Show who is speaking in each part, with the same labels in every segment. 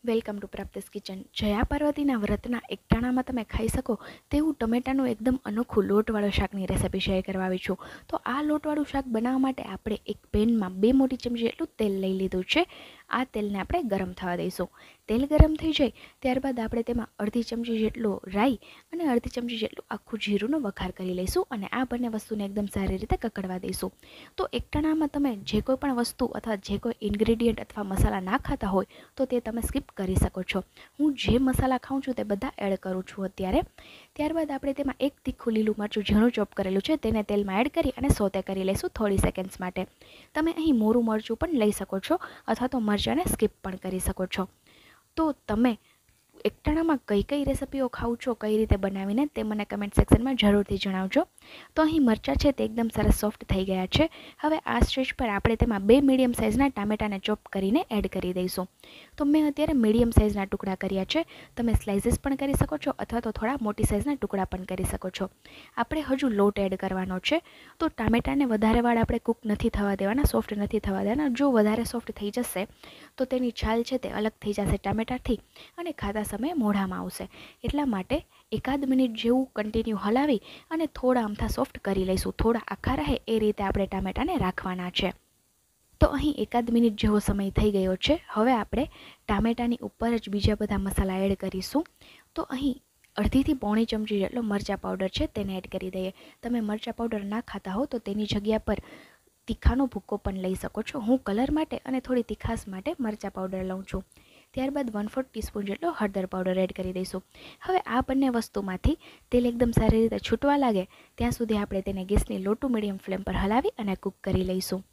Speaker 1: Welcome to Prapti's kitchen. Jaya પાર્વતીના વ્રતના એકટાણામાં તમે ખાઈ શકો તેવું ટમેટાનું એકદમ અનોખું લોટવાળું શાકની રેસિપી શેર કરવા આવી છું. તો આ લોટવાળું શાક બનાવવા માટે આપણે એક પેનમાં 2 મોટી ચમચી જેટલું તેલ લઈ લીધું છે. આ તેલને આપણે ગરમ થવા દઈશું. તેલ ગરમ થઈ જાય ત્યારબાદ આપણે તેમાં અડધી ચમચી જેટલો રાઈ અને અડધી ચમચી જેટલું આખું જીરુંનો વઘાર કરી લઈશું અને આ બંને વસ્તુને એકદમ સારી રીતે કકડવા દઈશું. તો એકટાણામાં તમે જે કોઈ પણ વસ્તુ અથવા જે કોઈ ઇન્ગ્રેડિયન્ટ અથવા મસાલા ના ખાતા હોય તો તે તમે સ્કીપ કરી શકો છો. હું જે મસાલા ખાઉં છું તે બધા એડ કરું છું અત્યારે. ત્યારબાદ આપણે તેમાં એક તીખું લીલું મરચું ઝીણું ચોપ કરેલું છે તેને તેલમાં એડ કરી અને સોતે કરી લઈશું થોડી સેકન્ડ્સ માટે. તમે અહીં મોરું મરચું પણ લઈ શકો છો અથવા તો મરચાંને સ્કીપ પણ કરી શકો છો. તો તમે એકટાણામાં કઈ કઈ રેસિપીઓ ખાવ છો, કઈ રીતે બનાવીને તે મને કમેન્ટ સેક્શનમાં જરૂરથી જણાવજો. તો અહીં મરચાં છે તે એકદમ સરસ સોફ્ટ થઈ ગયા છે. હવે આ સ્ટેજ પર આપણે તેમાં 2 મીડિયમ સાઇઝના ટામેટાને ચોપ કરીને એડ કરી દઈશું. તો મેં અત્યારે મીડિયમ સાઇઝના ટુકડા કર્યા છે. તમે સ્લાઇસીસ પણ કરી શકો છો અથવા તો થોડા મોટી સાઇઝના ટુકડા પણ કરી શકો છો. આપણે હજુ લોટ એડ કરવાનો છે. તો ટામેટાને વધારે વાર આપણે કૂક નથી થવા દેવાના, સોફ્ટ નથી થવા દેવાના. જો વધારે સોફ્ટ થઈ જશે તો તેની છાલ છે તે અલગ થઈ જશે ટામેટાથી અને ખાતા સમયે મોઢામાં આવશે. એટલા માટે એકાદ મિનિટ જેવું કન્ટિન્યુ હલાવી અને થોડા અમથા સોફ્ટ કરી લઈશું. થોડા આખા રહે એ રીતે આપણે ટામેટાને રાખવાના છે. તો અહીં એકાદ મિનિટ જેવો સમય થઈ ગયો છે. હવે આપણે ટામેટાની ઉપર જ બીજા બધા મસાલા એડ કરીશું. તો અહીં અડધીથી પોણી ચમચી જેટલો મરચાં પાવડર છે તેને એડ કરી દઈએ. તમે મરચાં પાવડર ના ખાતા હો તો તેની જગ્યા પર તીખાનો ભૂક્કો પણ લઈ શકો છો. હું કલર માટે અને થોડી તીખાશ માટે મરચાં પાવડર લઉં છું. ત્યારબાદ 1/4 ટીસ્પૂન જેટલો હળદર પાવડર એડ કરી દઈશું. હવે આ બંને વસ્તુમાંથી તેલ એકદમ સારી રીતે છૂટવા લાગે ત્યાં સુધી આપણે તેને ગેસની લો ટુ મીડિયમ ફ્લેમ પર હલાવી અને કૂક કરી લઈશું.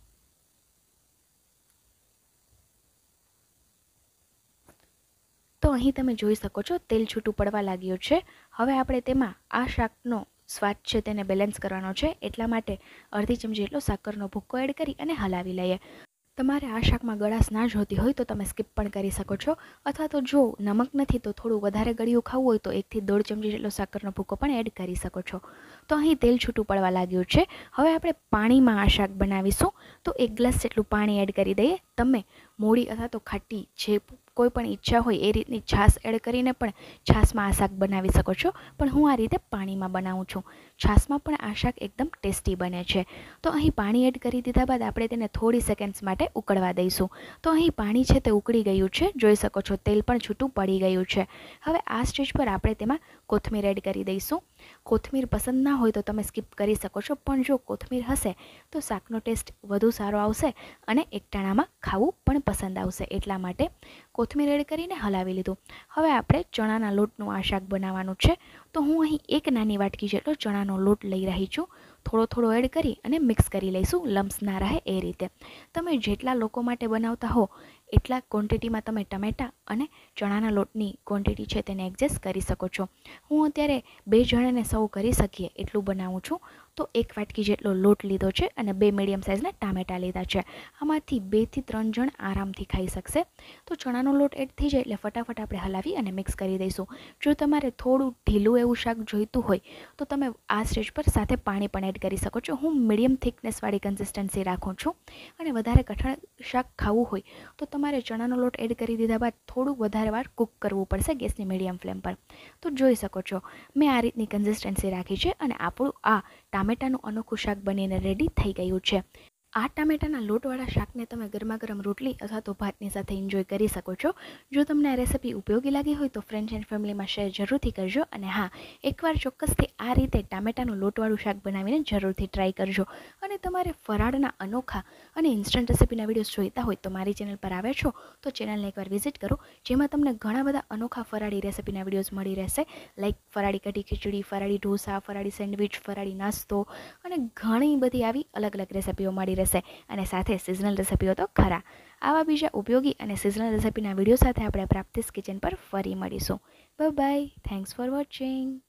Speaker 1: તો અહીં તમે જોઈ શકો છો તેલ છૂટું પડવા લાગ્યું છે. હવે આપણે તેમાં આ શાકનો સ્વાદ છે તેને બેલેન્સ કરવાનો છે. એટલા માટે અડધી ચમચી જેટલો સાકરનો ભૂક્કો એડ કરી અને હલાવી લઈએ. તમારે આ શાકમાં ગળાશ ના જોતી હોય તો તમે સ્કીપ પણ કરી શકો છો અથવા તો જો નમક નથી તો થોડું વધારે ગળ્યું ખાવું હોય તો 1 થી 1.5 ચમચી જેટલો સાકરનો ભૂક્કો પણ એડ કરી શકો છો. તો અહીં તેલ છૂટું પડવા લાગ્યું છે. હવે આપણે પાણીમાં આ શાક બનાવીશું. તો 1 ગ્લાસ જેટલું પાણી એડ કરી દઈએ. તમે મોળી અથવા તો ખાટી જે કોઈ પણ ઈચ્છા હોય એ રીતની છાશ એડ કરીને પણ છાશમાં આ શાક બનાવી શકો છો. પણ હું આ રીતે પાણીમાં બનાવું છું. છાશમાં પણ આ શાક એકદમ ટેસ્ટી બને છે. તો અહીં પાણી એડ કરી દીધા બાદ આપણે તેને થોડી સેકન્ડ્સ માટે ઉકળવા દઈશું. તો અહીં પાણી છે તે ઉકળી ગયું છે. જોઈ શકો છો તેલ પણ છૂટું પડી ગયું છે. હવે આ સ્ટેજ પર આપણે તેમાં કોથમીર એડ કરી દઈશું. કોથમીર પસંદ ના હોય તો તમે સ્કીપ કરી શકો છો, પણ જો કોથમીર હશે તો શાકનો ટેસ્ટ વધુ સારો આવશે અને એકટાણામાં ખાવું પણ પસંદ આવશે. એટલા માટે કોથમીર એડ કરીને હલાવી લીધું. હવે આપણે ચણાના લોટનું આ શાક બનાવવાનું છે. તો હું અહીં 1 નાની વાટકી જેટલો ચણાનો લોટ લઈ રહી છું. થોડો થોડો એડ કરી અને મિક્સ કરી લઈશું, લમ્સ ના રહે એ રીતે. તમે જેટલા લોકો માટે બનાવતા હો એટલા ક્વોન્ટિટીમાં તમે ટમેટાં અને ચણાના લોટની ક્વોન્ટિટી છે તેને એડજસ્ટ કરી શકો છો. હું અત્યારે 2 જણાને સર્વ કરી શકીએ એટલું બનાવું છું. તો 1 વાટકી જેટલો લોટ લીધો છે અને 2 મીડિયમ સાઇઝના ટામેટાં લીધા છે. આમાંથી 2 થી 3 જણ આરામથી ખાઈ શકશે. તો ચણાનો લોટ એડ થઈ જાય એટલે ફટાફટ આપણે હલાવી અને મિક્સ કરી દઈશું. જો તમારે થોડું ઢીલું એવું શાક જોઈતું હોય તો તમે આ સ્ટેજ પર સાથે પાણી પણ એડ કરી શકો છો. હું મીડિયમ થિકનેસવાળી કન્સિસ્ટન્સી રાખું છું અને વધારે કઠણ શાક ખાવું હોય તો તમારે ચણાનો લોટ એડ કરી દીધા બાદ થોડું વધારે વાર કૂક કરવું પડશે ગેસની મીડિયમ ફ્લેમ પર. તો જોઈ શકો છો મેં આ રીતની કન્સિસ્ટન્સી રાખી છે અને આપણું આ ટામેટાનું અનોખું શાક બનીને રેડી થઈ ગયું છે. આ ટામેટાના લોટવાળા શાકને તમે ગરમા ગરમ રોટલી અથવા તો ભાતની સાથે એન્જોય કરી શકો છો. જો તમને આ રેસિપી ઉપયોગી લાગી હોય તો ફ્રેન્ડ્સ એન્ડ ફેમિલીમાં શેર જરૂરથી કરજો. અને હા, એકવાર ચોક્કસથી આ રીતે ટામેટાનું લોટવાળું શાક બનાવીને જરૂરથી ટ્રાય કરજો. અને તમારે ફરાળના અનોખા અને ઇન્સ્ટન્ટ રેસિપીના વિડીયોઝ જોઈતા હોય તો મારી ચેનલ પર આવ્યા છો તો ચેનલને એકવાર વિઝિટ કરો, જેમાં તમને ઘણા બધા અનોખા ફરાળી રેસિપીના વિડીયોઝ મળી રહેશે. લાઈક ફરાળી કઢી ખીચડી, ફરાળી ઢોસા, ફરાળી સેન્ડવિચ, ફરાળી નાસ્તો અને ઘણી બધી આવી અલગ અલગ રેસિપીઓ મળી રહેશે. અને સાથે સિઝનલ રેસિપીઓ તો ખરા. આવા બીજા ઉપયોગી અને સિઝનલ રેસિપીના વિડીયો સાથે આપણે પ્રાપ્તિસ કિચન પર ફરી મળીશું. Bye bye. Thanks for watching.